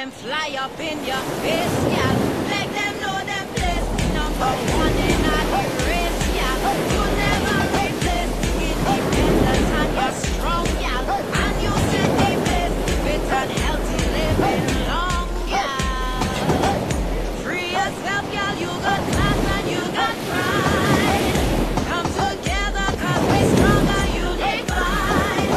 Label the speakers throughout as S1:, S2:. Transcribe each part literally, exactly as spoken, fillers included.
S1: them fly up in your face, yeah. Make them know them place number one in the race, yeah. You never replace independence and you're strong, yeah. And you set the place fit and healthy living long, yeah. Free yourself, girl, you got class and you got pride. Come together, cause we're stronger, unified.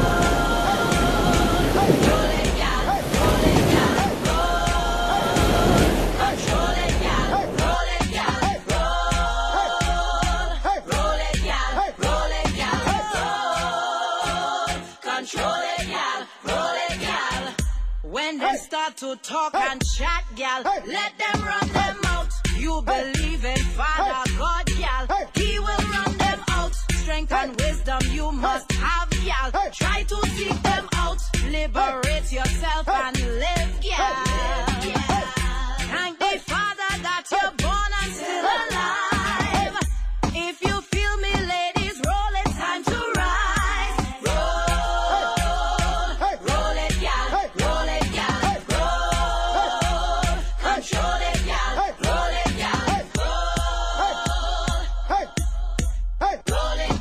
S1: Roll, roll it, yeah, roll it, yeah, roll. Control it, yeah, roll it, yeah, roll. Roll it, yeah, roll it, yeah, roll. Control it, yeah, roll it, yeah. When they start to talk and chat, gal, let them run them out. You believe in Father God, gal, He will run them out. Strength and wisdom you must have, gal. Try to seek them out. Liberate yourself and live, gal. Thank the Father that you're born and still alive. If you feel me, ladies, roll it, time to rise. Roll, roll it, gal, roll it, gal, roll. Control it, gal, roll it, gal, roll. Roll it,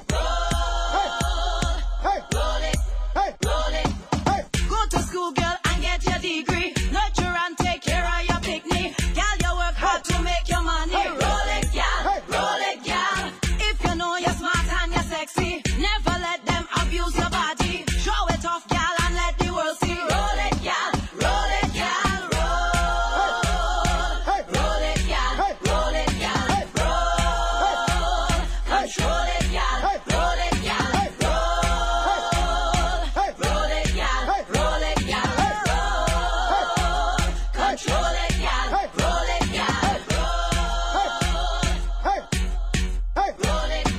S1: roll, roll it, roll it. Go to school, girl, and get your degree. Nurture and take care of your picnic. Gal, you work hard to make your money. Roll it, gal, roll it, gal. If you know you're smart and you're sexy, never let them abuse your body. Show it off, gal, and let the world see. Roll it, gal, roll it, gal, roll. Roll it, gal, roll it, gal, roll. Control it, gal, roll it, gal, roll. Roll it, gal, roll it, gal, roll. Control it, gal, roll it, gal, roll. Roll it,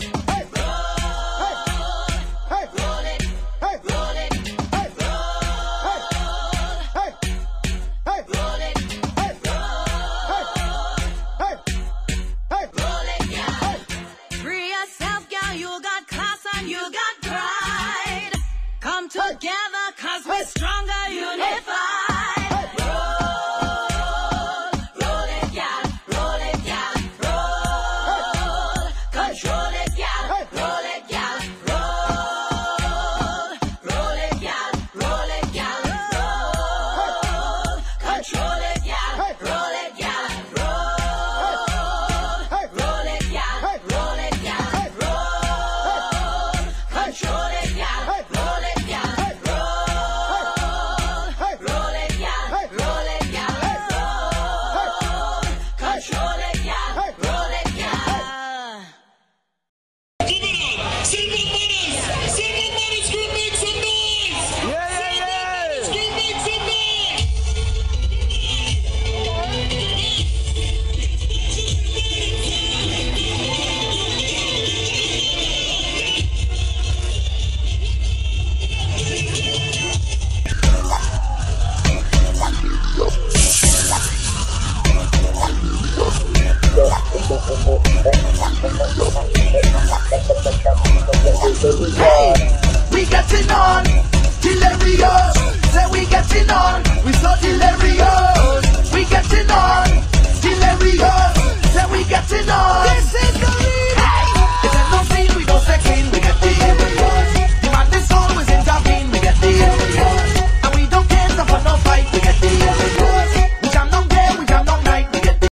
S1: roll, roll it, roll it, roll. Roll it, roll it, gal. Free yourself, gal, you got class and you got pride. Come together, cause we're stronger, unified. Roll, roll it, gal, roll it, gal, roll. Control it, gal, roll it, gal, roll. Roll it, gal, roll it, gal, roll. Control it, gal, roll it, gal, roll. Roll it, gal, roll it, gal, roll. Control it, gal, roll it, gal, roll. Roll it, gal, roll it, gal, roll. Control it, gal, roll it, gal.
S2: Single mothers! Single mothers, group make some noise!
S3: Yeah, yeah, yeah.
S2: Group make some noise!
S4: We getting on, hilarious. Say we getting on, we so hilarious. We getting on, hilarious. Say we getting on. This is the